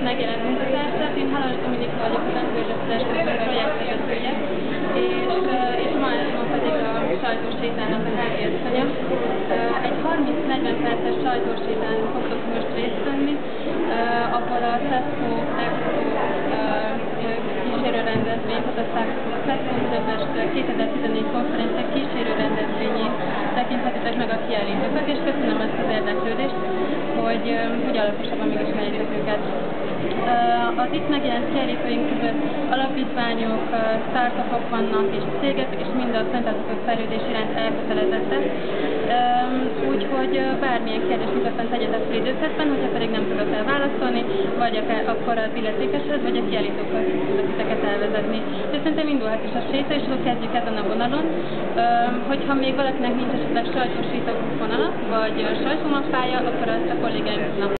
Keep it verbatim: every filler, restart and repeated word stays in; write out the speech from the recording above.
megjelent munkatársat. Én Halas Dominika vagyok, az Önközösségek projektvezetője, és, és Malma pedig a sajtósétának a háziasszonya. Egy harminc-negyven perces sajtósétán fogtok most részt venni, ahol a Tesco Expo kísérő rendezvény, tehát a Tesco Budapest kétezer-tizennégy konferencia kísérő rendezvényét tekinthetitek meg a kiállítókat, és köszönöm ezt az érdeklődést, hogy, hogy alaposabban megismerjétek őket. Az itt megjelent kiállítóink között alapítványok, startupok vannak, és cégek, és mind a fenntartható fejlődés iránt elkötelezettek. Úgyhogy bármilyen kérdést nyugodtan tegyetek fel időközben, hogyha pedig nem tudok el válaszolni, vagy akár akkor az illetékeshez, vagy a kiállítókat tudok titeket elvezetni. De szerintem indulhat is a séta, és akkor kezdjük ezen a vonalon. Hogyha még valakinek nincs esetleg sajtós séta vonala, vagy sajtómappája, akkor azt a kollégáim tudnak